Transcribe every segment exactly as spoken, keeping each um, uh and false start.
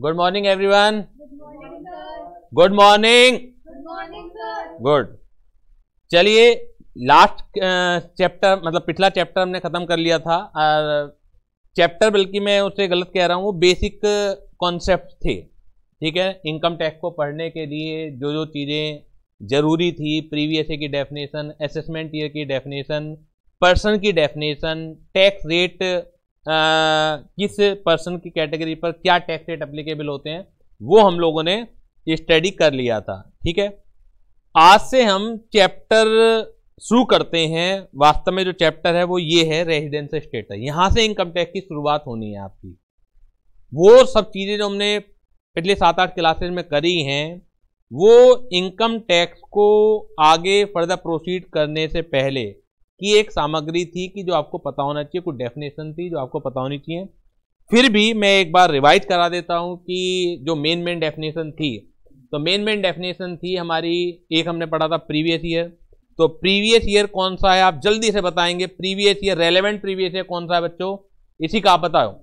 Good morning everyone. Good morning. Good. चलिए, last chapter मतलब पिछला चैप्टर हमने खत्म कर लिया था। चैप्टर बल्कि मैं उससे गलत कह रहा हूँ, बेसिक कॉन्सेप्ट थे। ठीक है, इनकम टैक्स को पढ़ने के लिए जो जो चीज़ें जरूरी थी, प्रीवियस ईयर की डेफिनेशन, असेसमेंट ईयर की डेफिनेशन, पर्सन की डेफिनेशन, टैक्स रेट, किस पर्सन की कैटेगरी पर क्या टैक्स रेट एप्लीकेबल होते हैं, वो हम लोगों ने स्टडी कर लिया था। ठीक है, आज से हम चैप्टर शुरू करते हैं। वास्तव में जो चैप्टर है वो ये है, रेजिडेंस स्टेटस। यहां से इनकम टैक्स की शुरुआत होनी है आपकी। वो सब चीजें जो हमने पिछले सात आठ क्लासेस में करी हैं, वो इनकम टैक्स को आगे फर्दर प्रोसीड करने से पहले की एक सामग्री थी कि जो आपको पता होना चाहिए, कुछ डेफिनेशन थी जो आपको पता होनी चाहिए। फिर भी मैं एक बार रिवाइज करा देता हूं कि जो मेन मेन डेफिनेशन थी, तो मेन मेन डेफिनेशन थी हमारी, एक हमने पढ़ा था प्रीवियस ईयर। तो प्रीवियस ईयर कौन सा है, आप जल्दी से बताएंगे। Previous year, relevant previous year कौन सा है बच्चों, इसी का आप बताओ।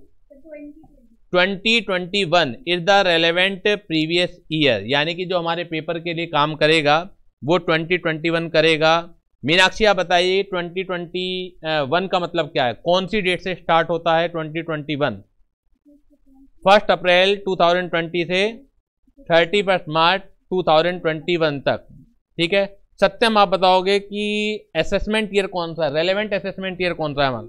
Twenty twenty one is the relevant previous year, यानी कि जो हमारे पेपर के लिए काम करेगा वो ट्वेंटी ट्वेंटी वन करेगा। मीनाक्षी आप बताइए, ट्वेंटी ट्वेंटी वन का मतलब क्या है, कौन सी डेट से स्टार्ट होता है twenty twenty one? First April two thousand twenty से thirty first March two thousand twenty one तक। ठीक है, सत्यम आप बताओगे कि असेसमेंट ईयर कौन सा है, रेलेवेंट असेसमेंट ईयर कौन सा है हमारा?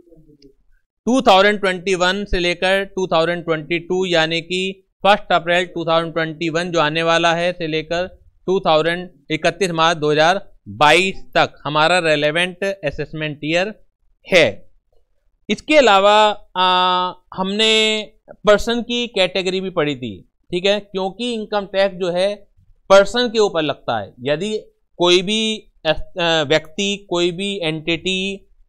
टू थाउजेंड ट्वेंटी वन से लेकर टू थाउजेंड ट्वेंटी टू, यानी कि first April two thousand twenty one जो आने वाला है से लेकर टू थाउजेंड इकतीस मार्च दो हजार बाईस तक हमारा रेलेवेंट असेसमेंट ईयर है। इसके अलावा आ, हमने पर्सन की कैटेगरी भी पढ़ी थी। ठीक है, क्योंकि इनकम टैक्स जो है पर्सन के ऊपर लगता है। यदि कोई भी व्यक्ति, कोई भी एंटिटी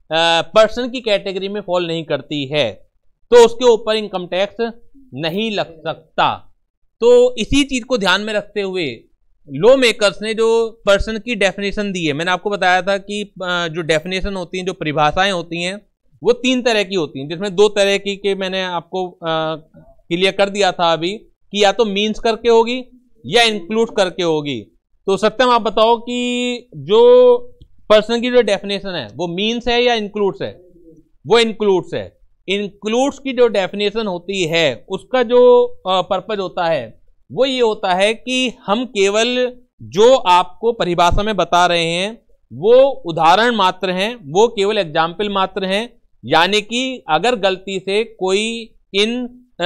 पर्सन की कैटेगरी में फॉल नहीं करती है तो उसके ऊपर इनकम टैक्स नहीं लग सकता। तो इसी चीज को ध्यान में रखते हुए लॉ मेकर्स ने जो पर्सन की डेफिनेशन दी है, मैंने आपको बताया था कि जो डेफिनेशन होती हैं, जो परिभाषाएं होती हैं, वो तीन तरह की होती हैं, जिसमें दो तरह की के मैंने आपको क्लियर कर दिया था अभी कि या तो मीन्स करके होगी या इंक्लूड करके होगी। तो सत्यम आप बताओ कि जो पर्सन की जो डेफिनेशन है वो मीन्स है या इंक्लूड्स है? वो इंक्लूड्स है। इंक्लूड्स की जो डेफिनेशन होती है उसका जो पर्पज होता है वो ये होता है कि हम केवल जो आपको परिभाषा में बता रहे हैं वो उदाहरण मात्र हैं, वो केवल एग्जाम्पल मात्र हैं। यानी कि अगर गलती से कोई इन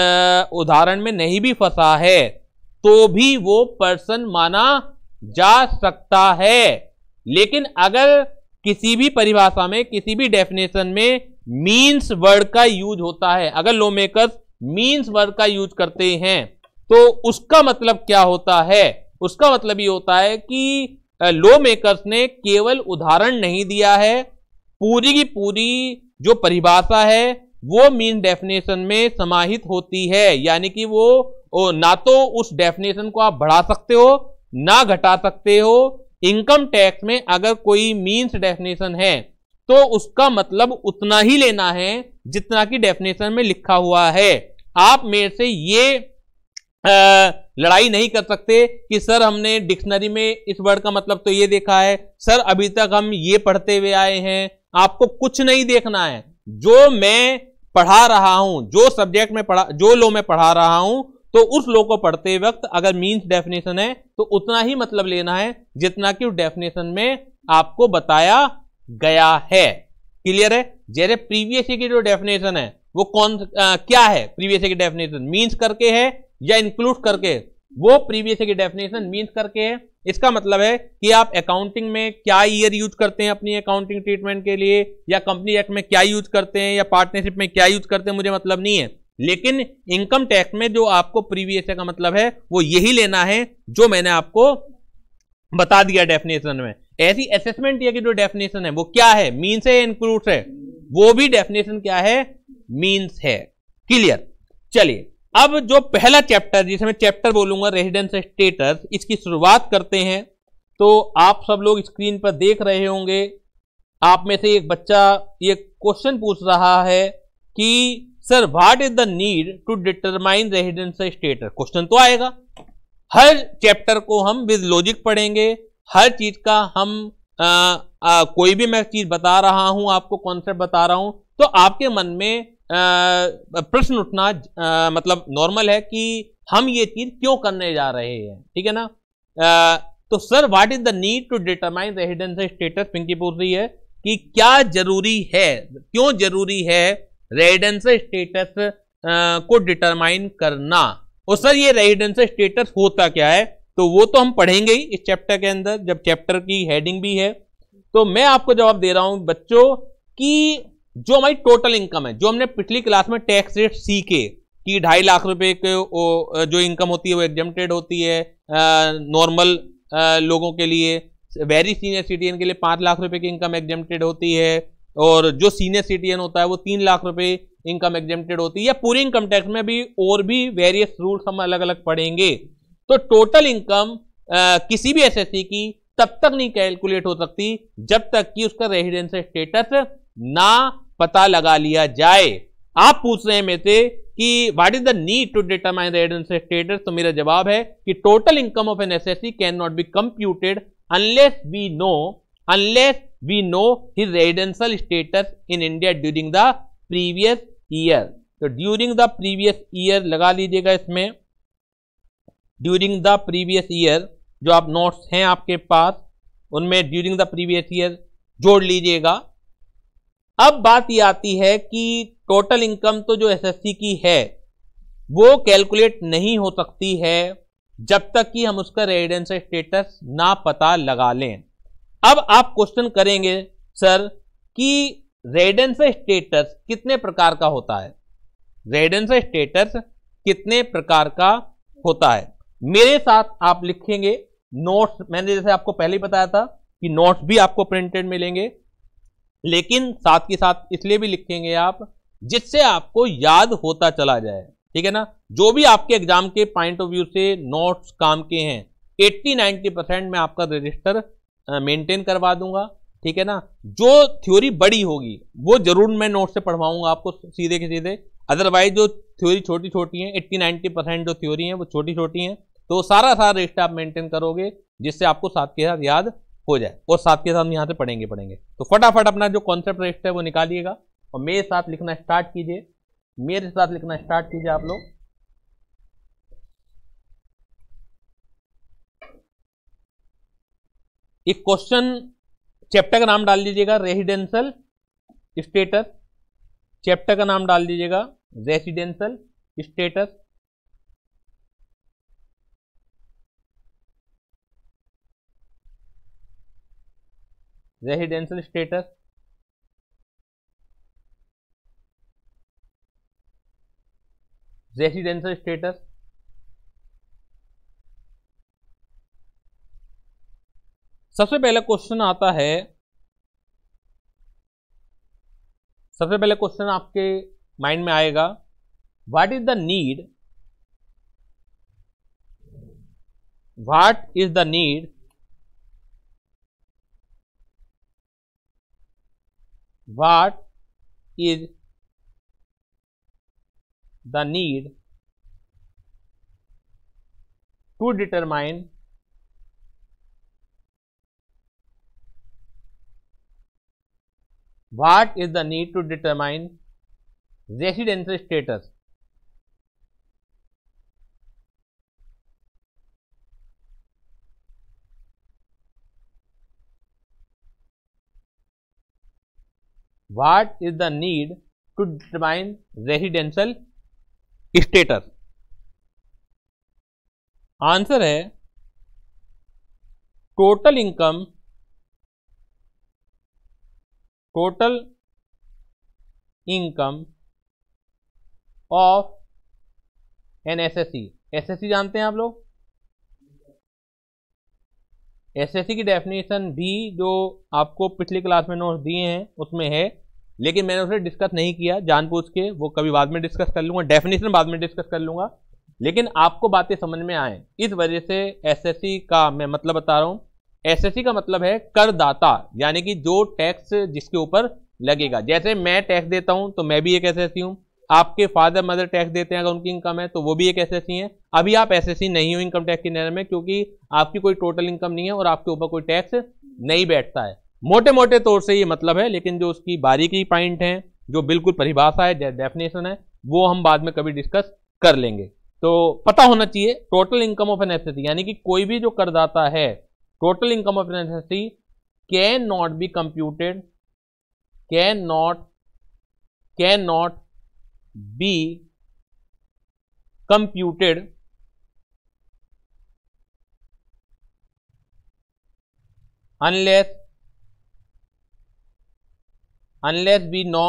उदाहरण में नहीं भी फंसा है तो भी वो पर्सन माना जा सकता है। लेकिन अगर किसी भी परिभाषा में, किसी भी डेफिनेशन में मीन्स वर्ड का यूज होता है, अगर लॉ मेकर्स मीन्स वर्ड का यूज करते हैं तो उसका मतलब क्या होता है? उसका मतलब ये होता है कि लॉ मेकर्स ने केवल उदाहरण नहीं दिया है, पूरी की पूरी जो परिभाषा है वो मीन डेफिनेशन में समाहित होती है। यानी कि वो ना तो उस डेफिनेशन को आप बढ़ा सकते हो ना घटा सकते हो। इनकम टैक्स में अगर कोई मीन्स डेफिनेशन है तो उसका मतलब उतना ही लेना है जितना कि डेफिनेशन में लिखा हुआ है। आप मेरे से ये आ, लड़ाई नहीं कर सकते कि सर हमने डिक्शनरी में इस वर्ड का मतलब तो ये देखा है, सर अभी तक हम ये पढ़ते हुए आए हैं। आपको कुछ नहीं देखना है, जो मैं पढ़ा रहा हूं, जो सब्जेक्ट में पढ़ा, जो लॉ में पढ़ा रहा हूं, तो उस लॉ को पढ़ते वक्त अगर मीन्स डेफिनेशन है तो उतना ही मतलब लेना है जितना कि उस डेफिनेशन में आपको बताया गया है। क्लियर है? जैसे प्रीवियस ईयर की जो डेफिनेशन है वो कौन आ, क्या है? प्रीवियस ईयर की डेफिनेशन मीन्स करके है या इंक्लूड करके? वो प्रीवियस ईयर की डेफिनेशन मीन्स करके है। इसका मतलब है कि आप अकाउंटिंग में क्या ईयर यूज करते हैं अपनी अकाउंटिंग ट्रीटमेंट के लिए, या कंपनी एक्ट में क्या यूज करते हैं, या पार्टनरशिप में क्या यूज करते हैं, मुझे मतलब नहीं है। लेकिन इनकम टैक्स में जो आपको प्रीवियस ईयर का मतलब है वो यही लेना है जो मैंने आपको बता दिया डेफिनेशन में। ऐसी असेसमेंट ईयर की जो डेफिनेशन है वो क्या है? मीन्स है या इंक्लूड्स है? वो भी डेफिनेशन क्या है? मीन्स है। क्लियर? चलिए, अब जो पहला चैप्टर, जिसे मैं चैप्टर बोलूंगा रेजिडेंस स्टेटस, इसकी शुरुआत करते हैं। तो आप सब लोग स्क्रीन पर देख रहे होंगे, आप में से एक बच्चा ये क्वेश्चन पूछ रहा है कि sir what is the need to determine residential status, question तो आएगा। हर चैप्टर को हम विद लॉजिक पढ़ेंगे, हर चीज का हम आ, आ, कोई भी मैं चीज बता रहा हूं, आपको कॉन्सेप्ट बता रहा हूं, तो आपके मन में आ, प्रश्न उठना आ, मतलब नॉर्मल है कि हम ये चीज क्यों करने जा रहे हैं, ठीक है ना। आ, तो sir what is the need to determine residential status, Pinky पूछ रही है कि क्या जरूरी है, क्यों जरूरी है रेजिडेंशियल स्टेटस को डिटरमाइन करना। और सर ये रेजिडेंशियल स्टेटस होता क्या है, तो वो तो हम पढ़ेंगे ही इस चैप्टर के अंदर, जब चैप्टर की हेडिंग भी है। तो मैं आपको जवाब दे रहा हूं बच्चों कि जो हमारी टोटल इनकम है, जो हमने पिछली क्लास में टैक्स रेट सीखे कि ढाई लाख रुपए के जो इनकम होती है वो एग्जेम्प्टेड होती है नॉर्मल लोगों के लिए, वेरी सीनियर सिटीजन के लिए पांच लाख रुपए की इनकम एग्जेम्प्टेड होती है, और जो सीनियर सिटीजन होता है वो तीन लाख रुपए इनकम एग्जेम्प्टेड होती है, या पूरी इनकम टैक्स में भी और भी वेरियस रूल्स हम अलग अलग पढ़ेंगे। तो टोटल इनकम किसी भी एसएससी की तब तक नहीं कैलकुलेट हो सकती जब तक कि उसका रेजिडेंशियल स्टेटस ना पता लगा लिया जाए। आप पूछ रहे हैं मेरे से कि what is the need to determine residential status, तो मेरा जवाब है कि total income of an assessee can not be computed unless we know unless we know his residential status in India during the previous year. तो during the previous year लगा लीजिएगा इसमें, during the previous year जो आप notes हैं आपके पास उनमें during the previous year जोड़ लीजिएगा। अब बात ये आती है कि टोटल इनकम तो जो एसएससी की है वो कैलकुलेट नहीं हो सकती है जब तक कि हम उसका रेजिडेंशियल स्टेटस ना पता लगा लें। अब आप क्वेश्चन करेंगे सर कि रेजिडेंशियल स्टेटस कितने प्रकार का होता है, रेजिडेंशियल स्टेटस कितने प्रकार का होता है। मेरे साथ आप लिखेंगे नोट्स, मैंने जैसे आपको पहले ही बताया था कि नोट्स भी आपको प्रिंटेड मिलेंगे, लेकिन साथ के साथ इसलिए भी लिखेंगे आप जिससे आपको याद होता चला जाए, ठीक है ना। जो भी आपके एग्जाम के पॉइंट ऑफ व्यू से नोट्स काम के हैं अस्सी नब्बे परसेंट मैं आपका रजिस्टर मेंटेन करवा दूंगा, ठीक है ना। जो थ्योरी बड़ी होगी वो जरूर मैं नोट से पढ़वाऊंगा आपको सीधे के सीधे, अदरवाइज जो थ्योरी छोटी छोटी है अस्सी नब्बे परसेंट जो थ्योरी है वो छोटी छोटी हैं, तो सारा सारा रजिस्टर आप मेंटेन करोगे जिससे आपको साथ के साथ याद हो जाए, और साथ के साथ यहाँ से पढ़ेंगे पढ़ेंगे तो फटाफट अपना जो कॉन्सेप्ट रजिस्टर है वो निकालिएगा और मेरे साथ लिखना स्टार्ट कीजिए, मेरे साथ लिखना स्टार्ट कीजिए आप लोग। एक क्वेश्चन चैप्टर का नाम डाल दीजिएगा रेजिडेंशियल स्टेटस, चैप्टर का नाम डाल दीजिएगा residential status. Residential status residential status सबसे पहला क्वेश्चन आता है, सबसे पहले क्वेश्चन आपके माइंड में आएगा what is the need, what is the need what is the need to determine what is the need to determine residential status। What is the need to determine residential status? Answer है total income, total income of an assessee. Assessee जानते हैं आप लोग, SSC की definition भी जो आपको पिछली क्लास में नोट्स दिए हैं उसमें है, लेकिन मैंने उसे डिस्कस नहीं किया जानबूझ के, वो कभी बाद में डिस्कस कर लूंगा, डेफिनेशन बाद में डिस्कस कर लूंगा, लेकिन आपको बातें समझ में आए इस वजह से एसएससी का मैं मतलब बता रहा हूं। एसएससी का मतलब है करदाता, यानी कि जो टैक्स जिसके ऊपर लगेगा। जैसे मैं टैक्स देता हूं तो मैं भी एक एसएससी हूं, आपके फादर मदर टैक्स देते हैं अगर उनकी इनकम है तो वो भी एक एसएससी है। अभी आप एसएससी नहीं हो इनकम टैक्स के दायरे में, क्योंकि आपकी कोई टोटल इनकम नहीं है और आपके ऊपर कोई टैक्स नहीं बैठता है। मोटे मोटे तौर से ये मतलब है, लेकिन जो उसकी बारीकी पॉइंट है, जो बिल्कुल परिभाषा है, डेफिनेशन है, वो हम बाद में कभी डिस्कस कर लेंगे। तो पता होना चाहिए total income of an assessee, यानी कि कोई भी जो करदाता है, total income of an assessee can not be computed, can not can not be computed unless unless we know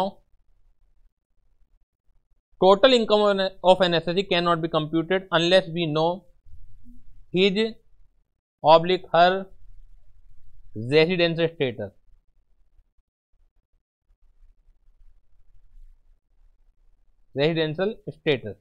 total income of an S S C cannot be computed unless we know his oblique her residential status. Residential status,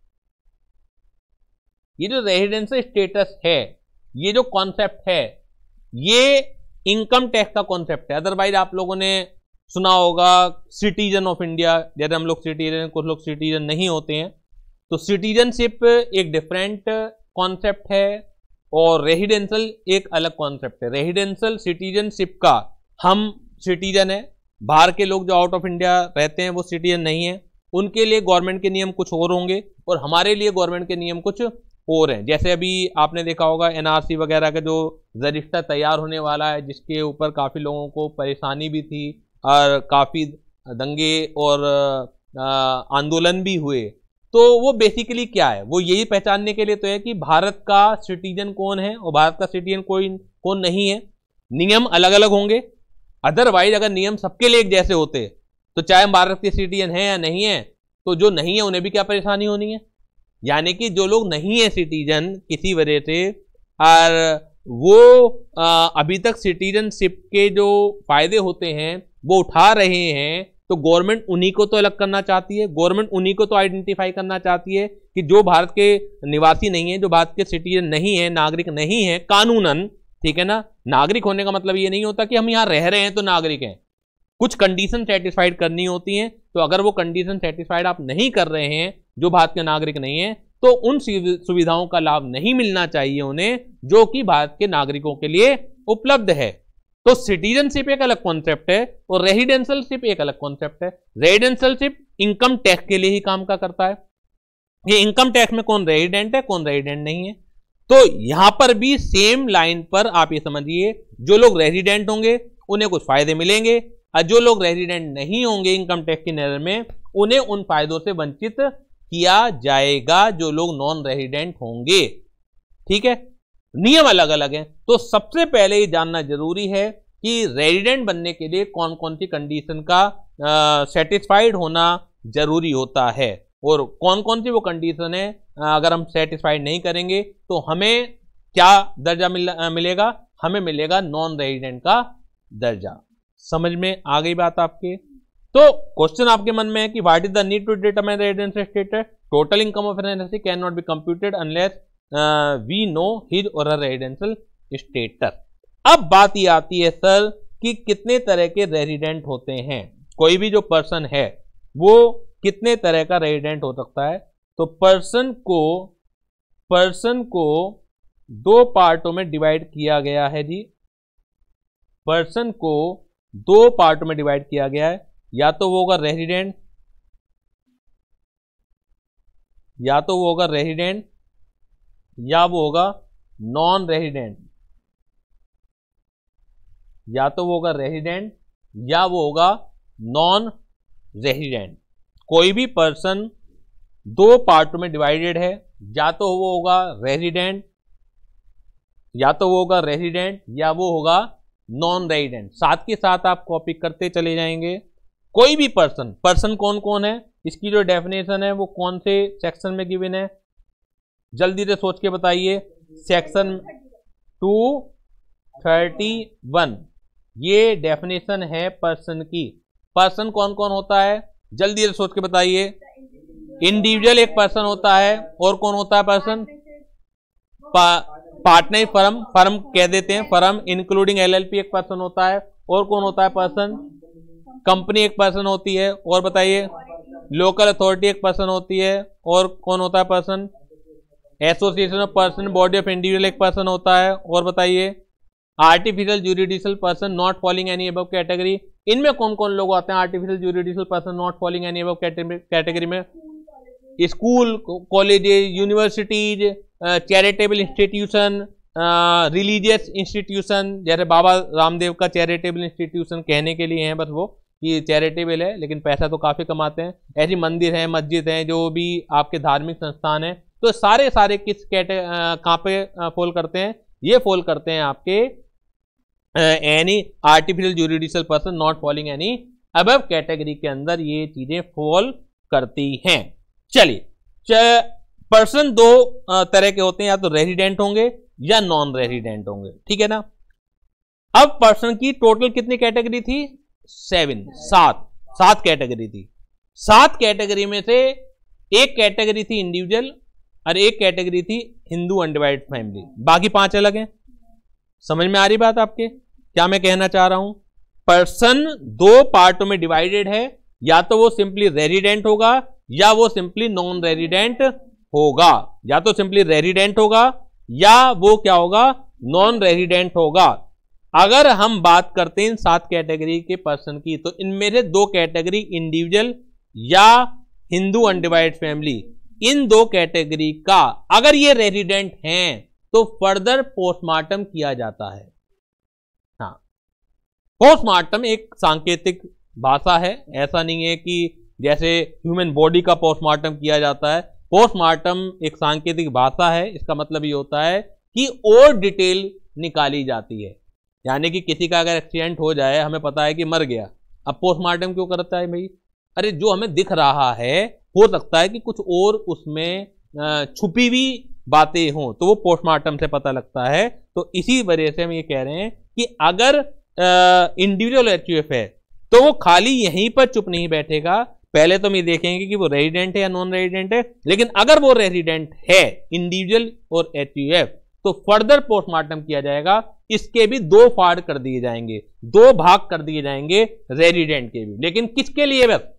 ये जो residential status है, ये जो concept है, ये income tax का concept है। Otherwise आप लोगों ने सुना होगा सिटीजन ऑफ इंडिया, जैसे हम लोग सिटीजन, कुछ लोग सिटीजन नहीं होते हैं, तो सिटीजनशिप एक डिफरेंट कॉन्सेप्ट है और रेजिडेंशियल एक अलग कॉन्सेप्ट है। रेजिडेंशियल सिटीजनशिप का, हम सिटीजन है, बाहर के लोग जो आउट ऑफ इंडिया रहते हैं वो सिटीजन नहीं है, उनके लिए गवर्नमेंट के नियम कुछ और होंगे और हमारे लिए गवर्नमेंट के नियम कुछ और हैं। जैसे अभी आपने देखा होगा एनआरसी वगैरह का जो रजिस्टर तैयार होने वाला है, जिसके ऊपर काफ़ी लोगों को परेशानी भी थी और काफ़ी दंगे और आंदोलन भी हुए, तो वो बेसिकली क्या है, वो यही पहचानने के लिए तो है कि भारत का सिटीजन कौन है और भारत का सिटीजन कोई कौन नहीं है। नियम अलग अलग होंगे, अदरवाइज अगर नियम सबके लिए एक जैसे होते तो चाहे हम भारत के सिटीजन हैं या नहीं है, तो जो नहीं है उन्हें भी क्या परेशानी होनी है। यानी कि जो लोग नहीं है सिटीजन किसी वजह से, और वो आ, अभी तक सिटीजनशिप के जो फायदे होते हैं वो उठा रहे हैं, तो गवर्नमेंट उन्हीं को तो अलग करना चाहती है, गवर्नमेंट उन्हीं को तो आइडेंटिफाई करना चाहती है कि जो भारत के निवासी नहीं है, जो भारत के सिटीजन नहीं है, नागरिक नहीं है कानूनन, ठीक है ना। नागरिक होने का मतलब ये नहीं होता कि हम यहाँ रह रहे हैं तो नागरिक हैं, कुछ कंडीशन सेटिस्फाइड करनी होती हैं। तो अगर वो कंडीशन सेटिस्फाइड आप नहीं कर रहे हैं, जो भारत के नागरिक नहीं है, तो उन सुविधाओं का लाभ नहीं मिलना चाहिए उन्हें, जो कि भारत के नागरिकों के लिए उपलब्ध है। तो सिटीजनशिप एक अलग कॉन्सेप्ट है और रेजिडेंशियलशिप एक अलग कॉन्सेप्ट है। रेजिडेंशियलशिप इनकम टैक्स के लिए ही काम का करता है। ये इनकम टैक्स में कौन रेजिडेंट है, कौन रेजिडेंट नहीं है। तो यहां पर भी सेम लाइन पर आप ये समझिए, जो लोग रेजिडेंट होंगे उन्हें कुछ फायदे मिलेंगे, और जो लोग रेजिडेंट नहीं होंगे इनकम टैक्स की नजर में, उन्हें उन फायदों से वंचित किया जाएगा जो लोग नॉन रेजिडेंट होंगे। ठीक है, नियम अलग अलग हैं। तो सबसे पहले ये जानना जरूरी है कि रेजिडेंट बनने के लिए कौन कौन सी कंडीशन का सेटिस्फाइड होना जरूरी होता है, और कौन कौन सी वो कंडीशन है अगर हम सेटिस्फाइड नहीं करेंगे तो हमें क्या दर्जा मिल, मिलेगा, हमें मिलेगा नॉन रेजिडेंट का दर्जा। समझ में आ गई बात आपके। तो क्वेश्चन आपके मन में है कि what is the need to determine residential status, total income of an assessee can not be computed unless we know his or her residential status. अब बात ये आती है सर कि कितने तरह के रेजिडेंट होते हैं, कोई भी जो पर्सन है वो कितने तरह का रेजिडेंट हो सकता है। तो पर्सन को पर्सन को दो पार्टों में डिवाइड किया गया है जी, पर्सन को दो पार्टों में डिवाइड किया गया है। या तो वो होगा रेजिडेंट, या तो वो होगा रेजिडेंट, या वो होगा नॉन रेजिडेंट, या तो वो होगा रेजिडेंट या वो होगा नॉन रेजिडेंट। कोई भी पर्सन दो पार्टों में डिवाइडेड है, या तो वो होगा रेजिडेंट, या तो वो होगा रेजिडेंट या वो होगा नॉन रेजिडेंट। साथ के साथ आप कॉपी करते चले जाएंगे। कोई भी पर्सन, पर्सन कौन कौन है, इसकी जो डेफिनेशन है वो कौन से सेक्शन में गिवन है, जल्दी से सोच के बताइए। सेक्शन टू थर्टी वन, ये डेफिनेशन है पर्सन की। पर्सन कौन कौन होता है, जल्दी से सोच के बताइए। इंडिविजुअल एक पर्सन होता है, और कौन होता है पर्सन, पार्टनर फर्म, फर्म कह देते हैं, फर्म इंक्लूडिंग एलएलपी एक पर्सन होता है, और कौन होता है पर्सन, कंपनी एक पर्सन होती है, और बताइए लोकल अथॉरिटी एक पर्सन होती है, और कौन होता है person? Association of person, body of individual एक पर्सन होता है। और बताइए, artificial juridical person not falling any above category, इनमें कौन कौन लोग आते हैं artificial juridical person not falling any above category में? School, colleges, universities, charitable institution, religious institution, जैसे बाबा रामदेव का चैरिटेबल इंस्टीट्यूशन कहने के लिए है बस वो कि चैरिटेबल है, लेकिन पैसा तो काफी कमाते हैं। ऐसी मंदिर हैं, मस्जिद हैं, जो भी आपके धार्मिक संस्थान हैं, तो सारे सारे किस कैटे कहाँ पे फॉल करते हैं? ये फॉल करते हैं आपके any artificial juridical person not falling any above category के अंदर ये चीजें फॉल करती हैं। चलिए, पर्सन दो तरह के होते हैं, या तो रेजिडेंट होंगे या नॉन रेजिडेंट होंगे, ठीक है ना। अब पर्सन की टोटल कितनी कैटेगरी थी? सेवन, सात सात कैटेगरी थी। सात कैटेगरी में से एक कैटेगरी थी इंडिविजुअल और एक कैटेगरी थी हिंदू अनडिवाइडेड फैमिली, बाकी पांच अलग हैं। समझ में आ रही बात आपके? क्या मैं कहना चाह रहा हूं? पर्सन दो पार्टों में डिवाइडेड है, या तो वो सिंपली रेजिडेंट होगा या वो सिंपली नॉन रेजिडेंट होगा, या तो सिंपली रेजिडेंट होगा या वो क्या होगा? नॉन रेजिडेंट होगा। अगर हम बात करते हैं इन सात कैटेगरी के पर्सन की, तो इनमें से दो कैटेगरी इंडिविजुअल या हिंदू अनडिवाइडेड फैमिली, इन दो कैटेगरी का अगर ये रेजिडेंट हैं तो फर्दर पोस्टमार्टम किया जाता है। हाँ, पोस्टमार्टम एक सांकेतिक भाषा है, ऐसा नहीं है कि जैसे ह्यूमन बॉडी का पोस्टमार्टम किया जाता है। पोस्टमार्टम एक सांकेतिक भाषा है, इसका मतलब ये होता है कि और डिटेल निकाली जाती है। यानी कि किसी का अगर एक्सीडेंट हो जाए, हमें पता है कि मर गया, अब पोस्टमार्टम क्यों करता है भाई? अरे जो हमें दिख रहा है, हो सकता है कि कुछ और उसमें छुपी हुई बातें हों, तो वो पोस्टमार्टम से पता लगता है। तो इसी वजह से हम ये कह रहे हैं कि अगर इंडिविजुअल एचयूएफ है तो वो खाली यहीं पर चुप नहीं बैठेगा, पहले तो हम ये देखेंगे कि वो रेजिडेंट है या नॉन रेजिडेंट है। लेकिन अगर वो रेजिडेंट है इंडिविजुअल और एचयूएफ, तो फर्दर पोस्टमार्टम किया जाएगा। इसके भी दो पार्ट कर दिए जाएंगे, दो भाग कर दिए जाएंगे रेजिडेंट के भी, लेकिन किसके लिए? बस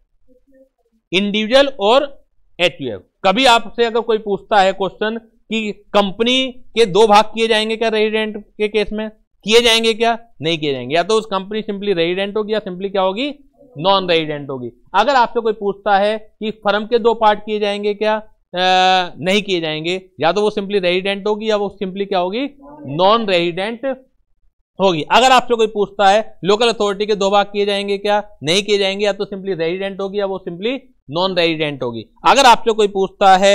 इंडिविजुअल और एचयूएफ। कभी आपसे अगर कोई पूछता है क्वेश्चन कि कंपनी के दो भाग किए जाएंगे क्या रेजिडेंट के केस में? किए जाएंगे क्या? नहीं किए जाएंगे। या तो उस कंपनी सिंपली रेजिडेंट होगी या सिंपली क्या होगी? नॉन रेजिडेंट होगी। अगर आपसे कोई पूछता है कि फर्म के दो पार्ट किए जाएंगे क्या? आ, नहीं किए जाएंगे। या तो वो सिंपली रेजिडेंट होगी या वो सिंपली क्या होगी? नॉन रेजिडेंट होगी। अगर आपसे कोई पूछता है लोकल अथॉरिटी के दो भाग किए जाएंगे क्या? नहीं किए जाएंगे। या तो सिंपली रेजिडेंट होगी या वो सिंपली नॉन रेजिडेंट होगी। अगर आपसे कोई पूछता है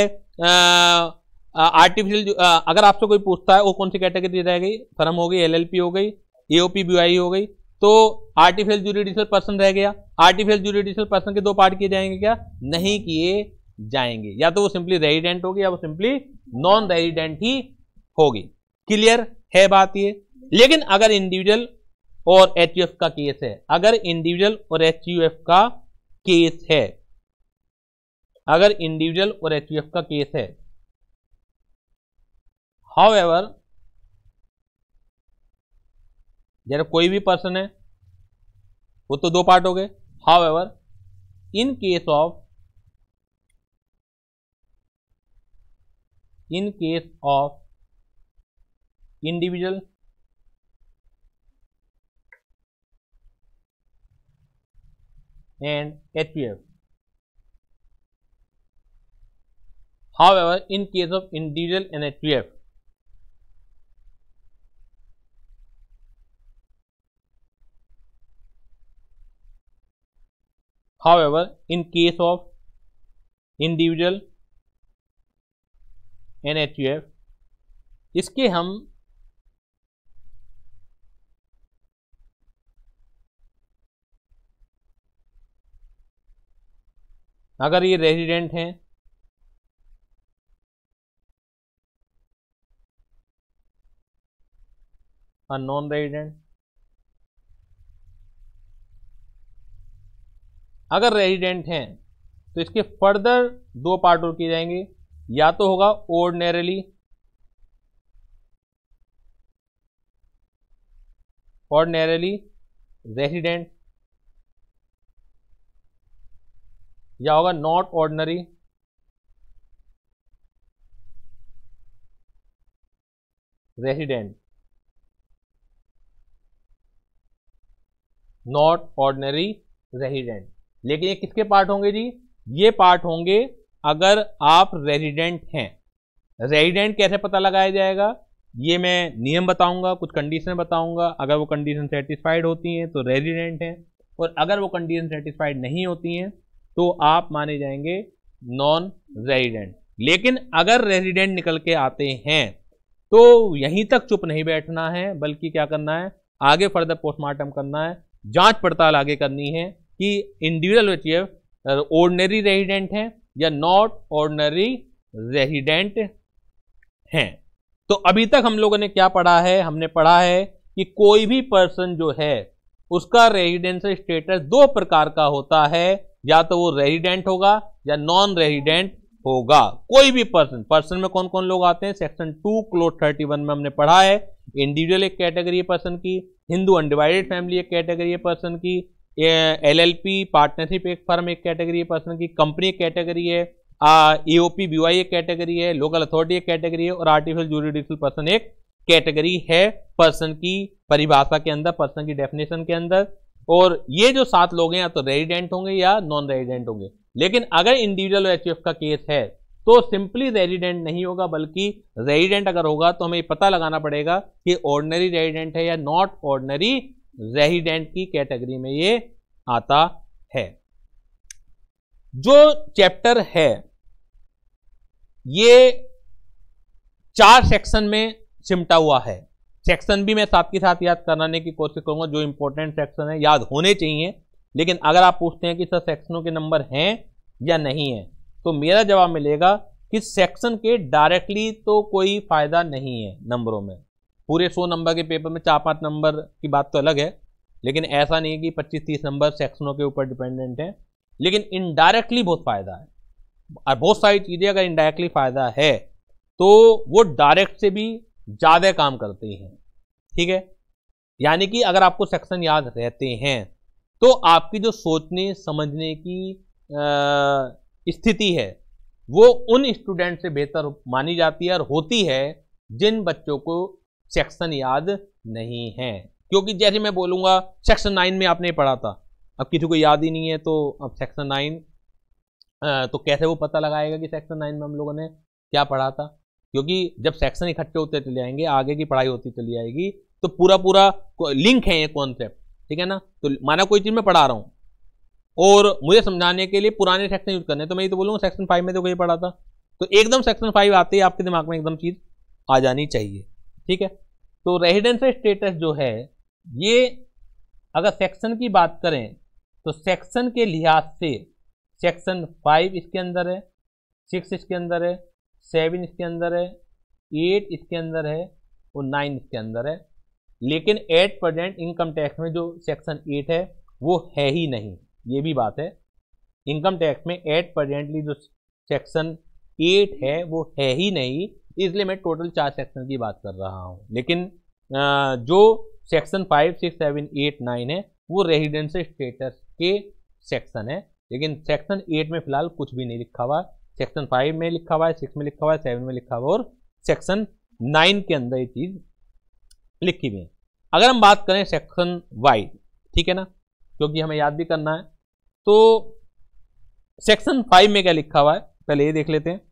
आर्टिफिशियल, अगर आपसे कोई पूछता है वो कौन सी कैटेगरी रह गई? फर्म हो गई, एलएलपी हो गई, एओपी बीआई हो गई, तो आर्टिफिशियल ज्यूरिडिशल पर्सन रह गया। आर्टिफिशियल ज्यूरिडिशल पर्सन के दो पार्ट किए जाएंगे क्या? नहीं किए जाएंगे। या तो वो सिंपली रेजिडेंट होगी या वो सिंपली नॉन रेजिडेंट ही होगी। क्लियर है बात ये? लेकिन अगर इंडिविजुअल और एचयूएफ का केस है, अगर इंडिविजुअल और एचयूएफ का केस है, अगर इंडिविजुअल और एचयूएफ का केस है, हाउएवर, जरा कोई भी पर्सन है, वो तो दो पार्ट हो गए। However, in case of in case of individual and H U F. However, in case of individual and H U F, however, in case of individual and H U F, इसके हम अगर ये resident हैं और non resident, अगर resident हैं तो इसके फर्दर दो पार्ट और किए जाएंगे। या तो होगा ऑर्डिनरीली ऑर्डिनरीली रेजिडेंट, या होगा not ordinary resident, not ordinary resident. लेकिन ये किसके पार्ट होंगे जी? ये पार्ट होंगे अगर आप रेसिडेंट हैं। रेसिडेंट कैसे पता लगाया जाएगा? ये मैं नियम बताऊंगा, कुछ कंडीशन बताऊंगा। अगर वो कंडीशन सेटिस्फाइड होती हैं तो रेसिडेंट हैं, और अगर वो कंडीशन सेटिस्फाइड नहीं होती हैं तो आप माने जाएंगे नॉन रेसिडेंट। लेकिन अगर रेसिडेंट निकल के आते हैं तो यहीं तक चुप नहीं बैठना है, बल्कि क्या करना है, आगे फर्दर पोस्टमार्टम करना है, जांच पड़ताल आगे करनी है कि इंडिविजुअल एचयूएफ ऑर्डिनरी रेसिडेंट हैं या नॉट ऑर्डिनरी रेसिडेंट हैं। तो अभी तक हम लोगों ने क्या पढ़ा है? हमने पढ़ा है कि कोई भी पर्सन जो है उसका रेजिडेंशियल स्टेटस दो प्रकार का होता है, या तो वो रेजिडेंट होगा या नॉन रेजिडेंट होगा। कोई भी पर्सन, पर्सन में कौन कौन लोग आते हैं? Section two clause thirty one में हमने पढ़ा है। इंडिविजुअल एक कैटेगरी है पर्सन की, हिंदू अनडिवाइडेड फैमिली एक कैटेगरी है पर्सन की, एलएलपी पार्टनरशिप एक फर्म एक कैटेगरी है पर्सन की, कंपनी एक कैटेगरी है, ईओपी बीवाई एक कैटेगरी है, लोकल अथॉरिटी एक कैटेगरी है, और आर्टिफिशियल ज्यूरिडिक्शनल पर्सन एक कैटेगरी है पर्सन की परिभाषा के अंदर, पर्सन की डेफिनेशन के अंदर। और ये जो सात लोग हैं या तो रेजिडेंट होंगे या नॉन रेजिडेंट होंगे। लेकिन अगर इंडिविजुअल एचयूएफ का केस है तो सिंपली रेजिडेंट नहीं होगा, बल्कि रेजिडेंट अगर होगा तो हमें पता लगाना पड़ेगा कि ऑर्डिनरी रेजिडेंट है या नॉट ऑर्डिनरी रेजिडेंट की कैटेगरी में ये आता है। जो चैप्टर है ये चार सेक्शन में सिमटा हुआ है। सेक्शन भी मैं साथ के साथ याद कराने की कोशिश करूंगा, जो इंपॉर्टेंट सेक्शन है याद होने चाहिए। लेकिन अगर आप पूछते हैं कि सर सेक्शनों के नंबर हैं या नहीं है, तो मेरा जवाब मिलेगा कि सेक्शन के डायरेक्टली तो कोई फायदा नहीं है नंबरों में। पूरे सौ नंबर के पेपर में चार पांच नंबर की बात तो अलग है, लेकिन ऐसा नहीं है कि पच्चीस तीस नंबर सेक्शनों के ऊपर डिपेंडेंट है। लेकिन इनडायरेक्टली बहुत फायदा है, और बहुत सारी चीजें अगर इनडायरेक्टली फायदा है तो वो डायरेक्ट से भी ज्यादा काम करती हैं। ठीक है, यानी कि अगर आपको सेक्शन याद रहते हैं तो आपकी जो सोचने समझने की स्थिति है वो उन स्टूडेंट से बेहतर मानी जाती है और होती है जिन बच्चों को सेक्शन याद नहीं है। क्योंकि जैसे मैं बोलूंगा सेक्शन नाइन में आपने पढ़ा था, अब किसी को याद ही नहीं है तो अब सेक्शन नाइन तो कैसे वो पता लगाएगा कि सेक्शन नाइन में हम लोगों ने क्या पढ़ा था? क्योंकि जब सेक्शन इकट्ठे होते चले जाएंगे, आगे की पढ़ाई होती चली जाएगी, तो पूरा पूरा लिंक है ये कॉन्सेप्ट। ठीक है ना? तो माना कोई चीज मैं पढ़ा रहा हूं और मुझे समझाने के लिए पुराने सेक्शन यूज करने, तो मैं ये तो बोलूंगा सेक्शन फाइव में तो कोई पढ़ा था, तो एकदम सेक्शन फाइव आते ही आपके दिमाग में एकदम चीज आ जानी चाहिए। ठीक है, तो रेजिडेंशियल स्टेटस जो है ये अगर सेक्शन की बात करें तो सेक्शन के लिहाज से सेक्शन फाइव इसके अंदर है, सिक्स इसके अंदर है, सेवन इसके अंदर है, एट इसके अंदर है और नाइन इसके अंदर है। लेकिन एट प्रेजेंट इनकम टैक्स में जो सेक्शन एट है वो है ही नहीं, ये भी बात है। इनकम टैक्स में एट प्रेजेंटली जो सेक्शन एट है वो है ही नहीं, इसलिए मैं टोटल चार सेक्शन की बात कर रहा हूँ। लेकिन जो section five six seven eight nine है वो रेजिडेंशियल स्टेटस के सेक्शन है। लेकिन सेक्शन एट में फिलहाल कुछ भी नहीं लिखा हुआ, सेक्शन फाइव में लिखा हुआ है, सिक्स में लिखा हुआ है, सेवन में लिखा हुआ है और सेक्शन नाइन के अंदर ये चीज लिखी हुई है। अगर हम बात करें सेक्शन वाइज, ठीक है ना, क्योंकि हमें याद भी करना है, तो सेक्शन फाइव में क्या लिखा हुआ है पहले ये देख लेते हैं।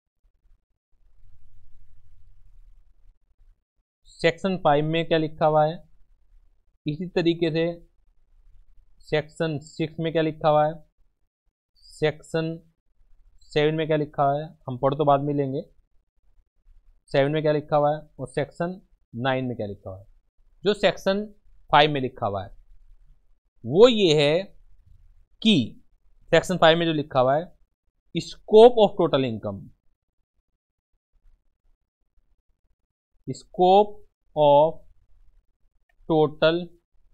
सेक्शन फाइव में क्या लिखा हुआ है, इसी तरीके से सेक्शन सिक्स में क्या लिखा हुआ है, सेक्शन सेवन में क्या लिखा हुआ है, हम पढ़ तो बाद में लेंगे, सेवन में क्या लिखा हुआ है, और सेक्शन नाइन में क्या लिखा हुआ है। जो सेक्शन फाइव में लिखा हुआ है वो ये है कि सेक्शन फाइव में जो लिखा हुआ है, scope of total income, scope of total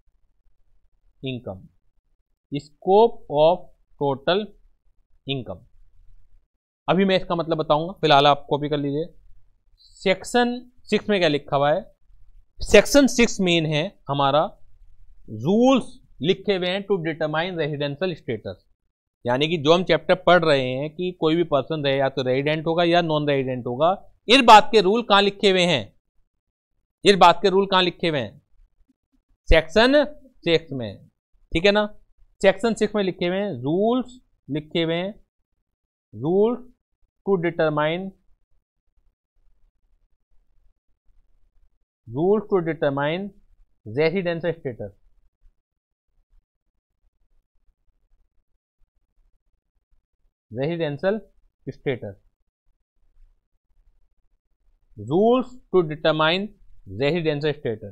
income, scope of total income. अभी मैं इसका मतलब बताऊंगा, फिलहाल आप कॉपी कर लीजिए। सेक्शन सिक्स में क्या लिखा हुआ है, सेक्शन सिक्स मेन है हमारा, रूल्स लिखे हुए हैं टू डिटरमाइन रेजिडेंशियल स्टेटस। यानी कि जो हम चैप्टर पढ़ रहे हैं कि कोई भी पर्सन रहे या तो रेजिडेंट होगा या नॉन रेजिडेंट होगा, इस बात के रूल कहाँ लिखे हुए हैं, इस बात के रूल कहाँ लिखे हुए हैं, सेक्शन सिक्स में, ठीक है ना। सेक्शन सिक्स में लिखे हुए हैं रूल्स, लिखे हुए हैं rules to determine rules to determine residential status, residential status, rules to determine residential status.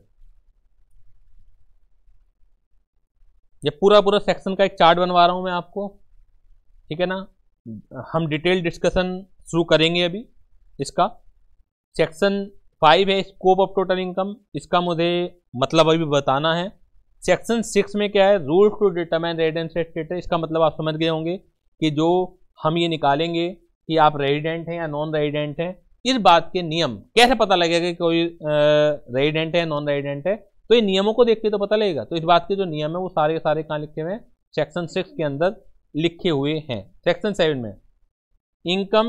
ये पूरा पूरा सेक्शन का एक चार्ट बनवा रहा हूं मैं आपको, ठीक है ना। हम डिटेल डिस्कशन शुरू करेंगे अभी इसका। सेक्शन फाइव है स्कोप ऑफ टोटल इनकम, इसका मुझे मतलब अभी बताना है। सेक्शन सिक्स में क्या है, rules to determine residential status, इसका मतलब आप समझ गए होंगे कि जो हम ये निकालेंगे कि आप रेजिडेंट हैं या नॉन रेजिडेंट हैं, इस बात के नियम कैसे पता लगेगा कि कोई रेजिडेंट है नॉन रेजिडेंट है, तो ये नियमों को देख के तो पता लगेगा। तो इस बात के जो नियम है वो सारे सारे कहाँ लिखे हुए हैं, सेक्शन सिक्स के अंदर लिखे हुए हैं। सेक्शन सेवन में इनकम,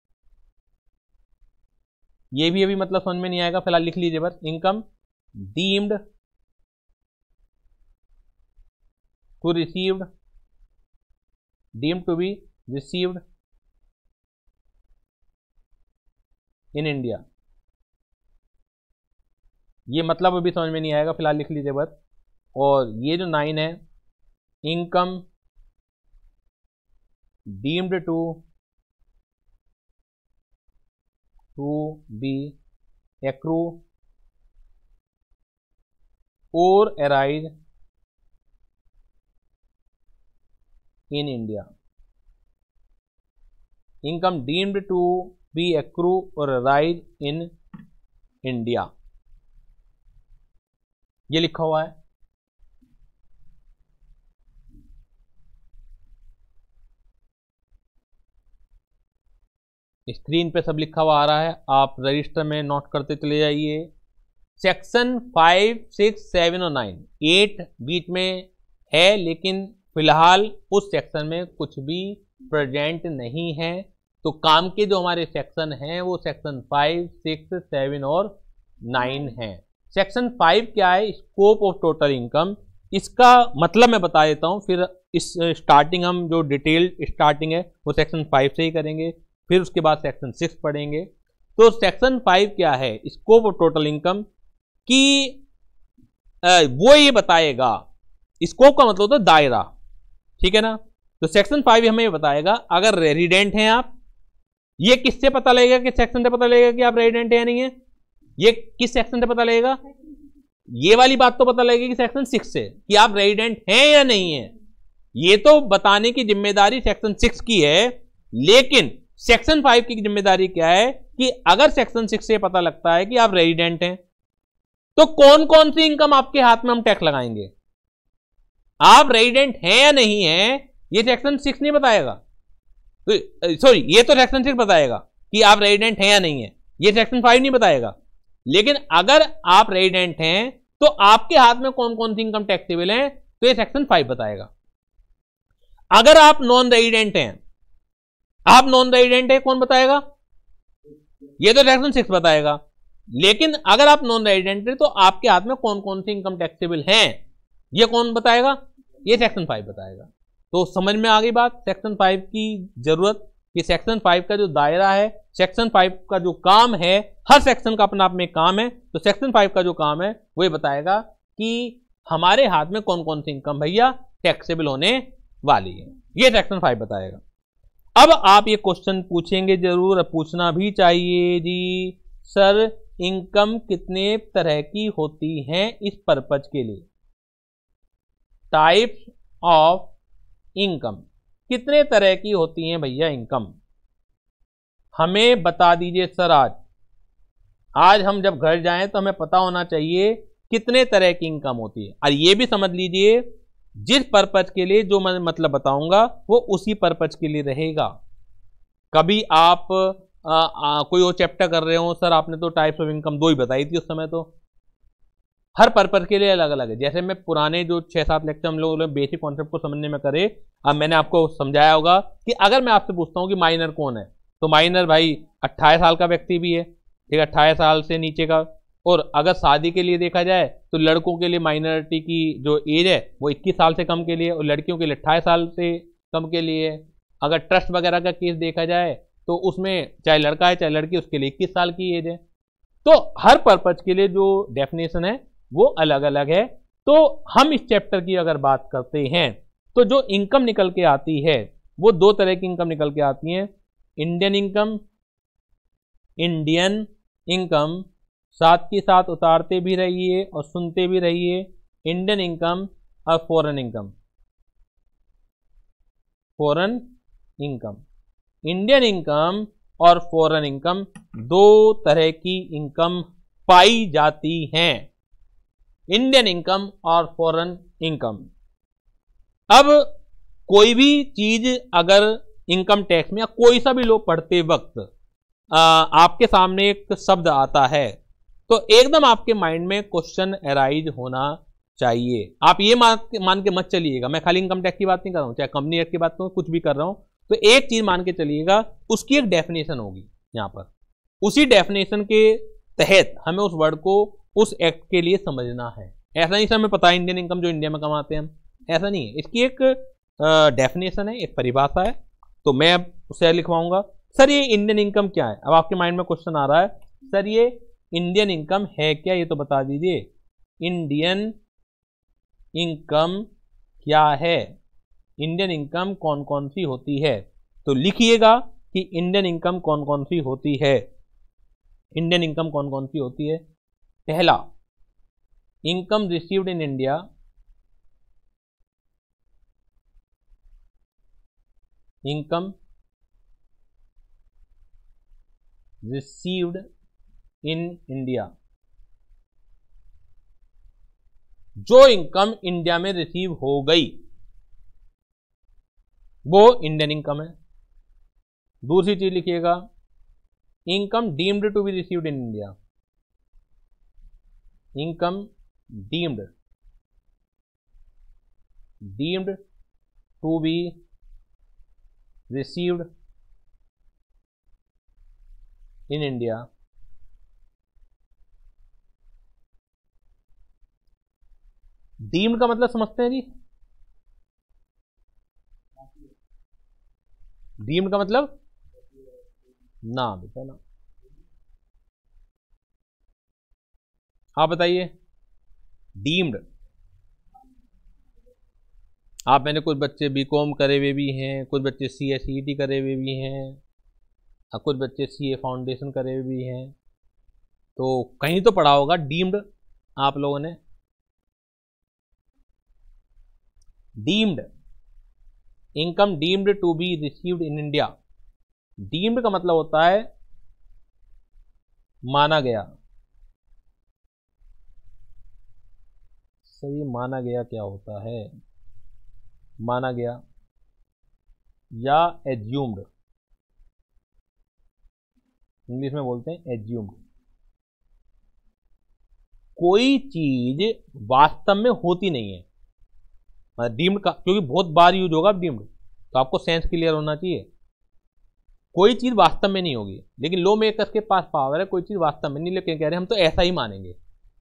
ये भी अभी मतलब समझ में नहीं आएगा, फिलहाल लिख लीजिए बस, income deemed to received, deemed to be received in India, ये मतलब अभी समझ में नहीं आएगा, फिलहाल लिख लीजिए बस। और ये जो नाइन है, income deemed to to be accrue or arise in India, income deemed to be accrue or arise in India, ये लिखा हुआ है। स्क्रीन पे सब लिखा हुआ आ रहा है, आप रजिस्टर में नोट करते चले जाइए। सेक्शन फाइव सिक्स सेवन और नाइन, एट बीच में है लेकिन फिलहाल उस सेक्शन में कुछ भी प्रेजेंट नहीं है। तो काम के जो हमारे सेक्शन हैं वो सेक्शन फाइव सिक्स सेवन और नाइन है। सेक्शन फाइव क्या है, स्कोप ऑफ टोटल इनकम, इसका मतलब मैं बता देता हूं, फिर इस स्टार्टिंग हम जो डिटेल स्टार्टिंग है वो सेक्शन फाइव से ही करेंगे, फिर उसके बाद सेक्शन सिक्स पढ़ेंगे। तो सेक्शन फाइव क्या है, स्कोप ऑफ टोटल इनकम की वो ये बताएगा, स्कोप का मतलब होता है दायरा, ठीक है ना। तो सेक्शन फाइव हमें ये बताएगा अगर रेजिडेंट हैं आप, ये किससे पता लगेगा, किस सेक्शन से पता लगेगा कि आप रेजिडेंट है या नहीं है, ये किस सेक्शन से पता लगेगा, ये वाली बात तो पता लगेगी सेक्शन सिक्स से कि आप रेजिडेंट हैं या नहीं है, ये तो बताने की जिम्मेदारी सेक्शन सिक्स की है। लेकिन सेक्शन फाइव की जिम्मेदारी क्या है कि अगर सेक्शन सिक्स से पता लगता है कि आप रेजिडेंट हैं तो कौन कौन सी इनकम आपके हाथ में हम टैक्स लगाएंगे। आप रेजिडेंट हैं या नहीं है ये सेक्शन सिक्स नहीं बताएगा, सॉरी ये तो सेक्शन सिक्स बताएगा कि आप रेजिडेंट हैं या नहीं है, ये सेक्शन फाइव नहीं बताएगा। लेकिन अगर आप रेजिडेंट हैं तो आपके हाथ में कौन कौन सी इनकम टैक्सेबल है तो ये सेक्शन फाइव बताएगा। अगर आप नॉन रेजिडेंट हैं, आप नॉन रेजिडेंट है कौन बताएगा, ये तो सेक्शन सिक्स बताएगा। लेकिन अगर आप नॉन रेजिडेंट है तो आपके हाथ में कौन कौन सी इनकम टैक्सेबल हैं ये कौन बताएगा, ये सेक्शन फाइव बताएगा। तो समझ में आ गई बात सेक्शन फाइव की जरूरत, कि सेक्शन फाइव का जो दायरा है, सेक्शन फाइव का जो काम है, हर सेक्शन का अपना आप में काम है, तो सेक्शन फाइव का जो काम है वो ये बताएगा कि हमारे हाथ में कौन कौन सी इनकम भैया टैक्सेबल होने वाली है, ये सेक्शन फाइव बताएगा। अब आप ये क्वेश्चन पूछेंगे जरूर, पूछना भी चाहिए जी, सर इनकम कितने तरह की होती हैं इस पर्पज के लिए, टाइप्स ऑफ इनकम कितने तरह की होती हैं भैया इनकम, हमें बता दीजिए सर। आज आज हम जब घर जाएं तो हमें पता होना चाहिए कितने तरह की इनकम होती है। और ये भी समझ लीजिए जिस पर्पज के लिए जो मैं मतलब बताऊंगा वो उसी पर्पज के लिए रहेगा। कभी आप आ, आ, कोई और चैप्टर कर रहे हो, सर आपने तो टाइप्स ऑफ इनकम दो ही बताई थी उस समय, तो हर पर्पज के लिए अलग अलग है। जैसे मैं पुराने जो छह सात लेक्चर हम लोगों ने बेसिक कॉन्सेप्ट को समझने में करे, अब मैंने आपको समझाया होगा कि अगर मैं आपसे पूछता हूँ कि माइनर कौन है, तो माइनर भाई अट्ठाईस साल का व्यक्ति भी है, ठीक है, अट्ठाईस साल से नीचे का। और अगर शादी के लिए देखा जाए तो लड़कों के लिए माइनॉरिटी की जो एज है वो इक्कीस साल से कम के लिए, और लड़कियों के लिए अट्ठाईस साल से कम के लिए। अगर ट्रस्ट वगैरह का केस देखा जाए तो उसमें चाहे लड़का है चाहे लड़की, उसके लिए इक्कीस साल की एज है। तो हर पर्पज के लिए जो डेफिनेशन है वो अलग अलग है। तो हम इस चैप्टर की अगर बात करते हैं तो जो इनकम निकल के आती है वो दो तरह की इनकम निकल के आती है, इंडियन इनकम, इंडियन इनकम, साथ के साथ उतारते भी रहिए और सुनते भी रहिए, इंडियन इनकम और foreign income. Foreign income, Indian income और फॉरेन इनकम दो तरह की इनकम पाई जाती हैं, इंडियन इनकम और फॉरेन इनकम। अब कोई भी चीज अगर इनकम टैक्स में या कोई सा भी लोग पढ़ते वक्त आ, आपके सामने एक शब्द आता है तो एकदम आपके माइंड में क्वेश्चन अराइज होना चाहिए। आप ये मान, मान के मत चलिएगा, मैं खाली इनकम टैक्स की बात नहीं कर रहा हूं, चाहे कंपनी एक्ट की बात करूं, कुछ भी कर रहा हूं, तो एक चीज मान के चलिएगा, उसकी एक डेफिनेशन होगी यहां पर, उसी डेफिनेशन के तहत हमें उस वर्ड को उस एक्ट के लिए समझना है। ऐसा नहीं सर हमें पता है इंडियन इनकम जो इंडिया में कमाते हैं हम, ऐसा नहीं है। इसकी एक डेफिनेशन है, एक परिभाषा है, तो मैं अब उसे लिखवाऊंगा। सर ये इंडियन इनकम क्या है? अब आपके माइंड में क्वेश्चन आ रहा है, सर ये इंडियन इनकम है क्या, ये तो बता दीजिए। इंडियन इनकम क्या है? इंडियन इनकम कौन कौन सी होती है? तो लिखिएगा कि इंडियन इनकम कौन कौन सी होती है। इंडियन इनकम कौन कौन सी होती है? पहला, income received in India, income received in India, जो इनकम इंडिया में रिसीव हो गई वो इंडियन इनकम है। दूसरी चीज लिखिएगा, income deemed to be received in India, income deemed deemed to be received in India, deemed का मतलब समझते हैं जी? डीम्ड का मतलब ना, बेटा ना। आप बताइए, डीम्ड, आप मैंने कुछ बच्चे बीकॉम करे हुए भी हैं, कुछ बच्चे सी एस ई टी करे हुए भी हैं, और कुछ बच्चे सी ए फाउंडेशन करे हुए भी हैं, तो कहीं तो पढ़ा होगा डीम्ड आप लोगों ने। Deemed, income deemed to be received in India. Deemed का मतलब होता है माना गया। सही, माना गया क्या होता है? माना गया या एज्यूम्ड, इंग्लिश में बोलते हैं एज्यूम्ड। कोई चीज वास्तव में होती नहीं है, डीम्ड का, क्योंकि बहुत बार यूज होगा डीम्ड, तो आपको सेंस क्लियर होना चाहिए। कोई चीज वास्तव में नहीं होगी, लेकिन लॉ मेकर्स के पास पावर है, कोई चीज वास्तव में नहीं, लेकिन कह रहे हैं हम तो ऐसा ही मानेंगे,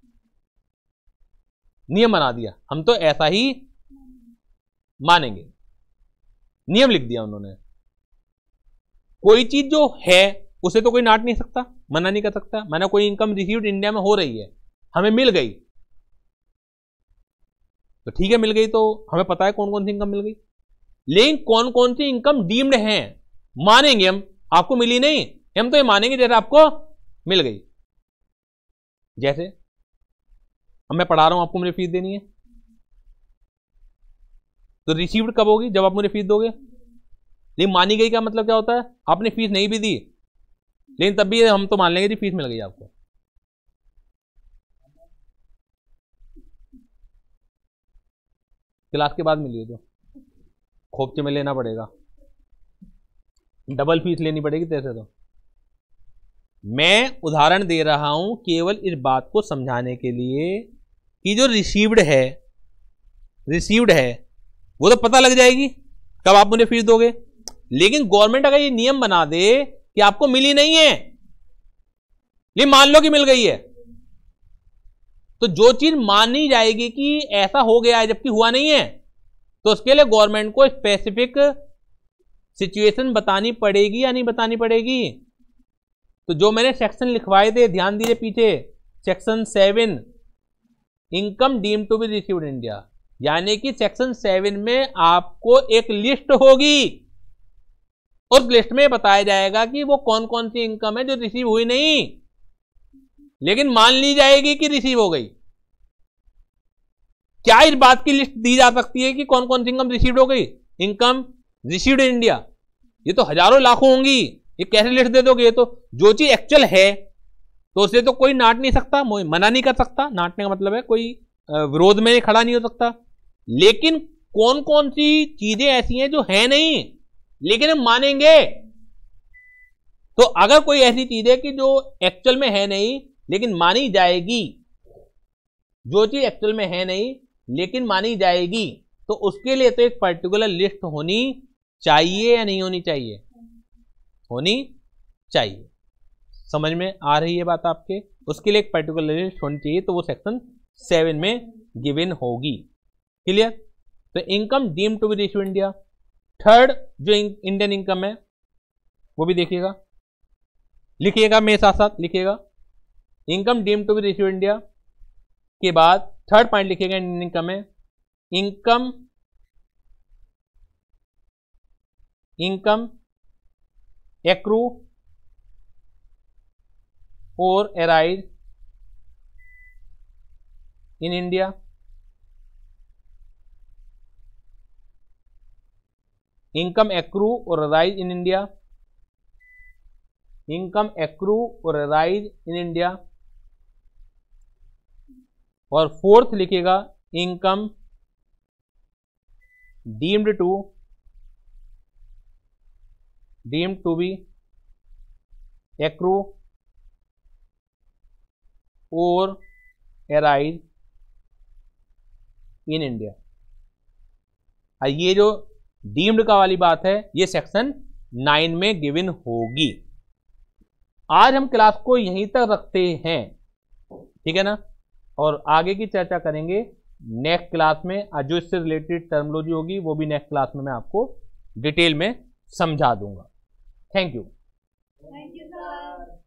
नियम बना दिया, हम तो ऐसा ही मानेंगे, नियम लिख दिया उन्होंने। कोई चीज जो है उसे तो कोई नाट नहीं सकता, मना नहीं कर सकता। माना कोई इनकम रिसीव्ड इंडिया में हो रही है, हमें मिल गई, तो ठीक है मिल गई, तो हमें पता है कौन कौन सी इनकम मिल गई, लेकिन कौन कौन सी इनकम डीम्ड हैं मानेंगे हम। आपको मिली नहीं, हम तो ये मानेंगे जैसे आपको मिल गई। जैसे अब मैं पढ़ा रहा हूं, आपको मुझे फीस देनी है, तो रिसीव्ड कब होगी? जब आप मुझे फीस दोगे। लेकिन मानी गई का मतलब क्या होता है? आपने फीस नहीं भी दी, लेकिन तब भी हम तो मान लेंगे जी फीस मिल गई आपको। क्लास के बाद मिली तो खोपचे में लेना पड़ेगा, डबल फीस लेनी पड़ेगी तैसे। तो मैं उदाहरण दे रहा हूं केवल इस बात को समझाने के लिए कि जो रिसीव्ड है रिसीव्ड है वो तो पता लग जाएगी कब आप मुझे फीस दोगे। लेकिन गवर्नमेंट अगर ये नियम बना दे कि आपको मिली नहीं है, लेकिन मान लो कि मिल गई है, तो जो चीज मानी जाएगी कि ऐसा हो गया है जबकि हुआ नहीं है, तो उसके लिए गवर्नमेंट को स्पेसिफिक सिचुएशन बतानी पड़ेगी या नहीं बतानी पड़ेगी। तो जो मैंने सेक्शन लिखवाए थे ध्यान दीजिए पीछे, section seven, income deemed to be received in India, यानी कि सेक्शन सेवन में आपको एक लिस्ट होगी, उस लिस्ट में बताया जाएगा कि वो कौन कौन सी इनकम है जो रिसीव हुई नहीं लेकिन मान ली जाएगी कि रिसीव हो गई। क्या इस बात की लिस्ट दी जा सकती है कि कौन कौन सी इनकम रिसीव हो गई? इनकम रिसीव्ड इन इंडिया, ये तो हजारों लाखों होंगी, ये कैसे लिस्ट दे दोगे? ये तो जो चीज एक्चुअल है तो उसे तो कोई नाट नहीं सकता, मना नहीं कर सकता। नाटने का मतलब है कोई विरोध में खड़ा नहीं हो सकता। लेकिन कौन कौन सी चीजें ऐसी हैं जो है नहीं लेकिन हम मानेंगे? तो अगर कोई ऐसी चीज है कि जो एक्चुअल में है नहीं लेकिन मानी जाएगी, जो चीज एक्चुअल में है नहीं लेकिन मानी जाएगी, तो उसके लिए तो एक पर्टिकुलर लिस्ट होनी चाहिए या नहीं होनी चाहिए? होनी चाहिए। समझ में आ रही है बात आपके? उसके लिए एक पर्टिकुलर लिस्ट होनी चाहिए, तो वो सेक्शन सेवन में गिवन होगी। क्लियर? तो income deem to be received India. Third जो इंडियन इनकम है वो भी देखिएगा, लिखिएगा मेरे साथ साथ लिखिएगा। Income deem to be received India के बाद थर्ड पॉइंट लिखिएगा इंडियन इनकम है income income accrue or arise in India. Income accrue or arise in India, income accrue or arise in India. और फोर्थ लिखिएगा income deemed to deemed to be accrue or arise in India. ये जो deemed का वाली बात है ये section nine में गिवन होगी। आज हम क्लास को यहीं तक रखते हैं, ठीक है ना? और आगे की चर्चा करेंगे नेक्स्ट क्लास में। जो इससे रिलेटेड टर्मिनोलॉजी होगी वो भी नेक्स्ट क्लास में मैं आपको डिटेल में समझा दूंगा। Thank you. Thank you sir.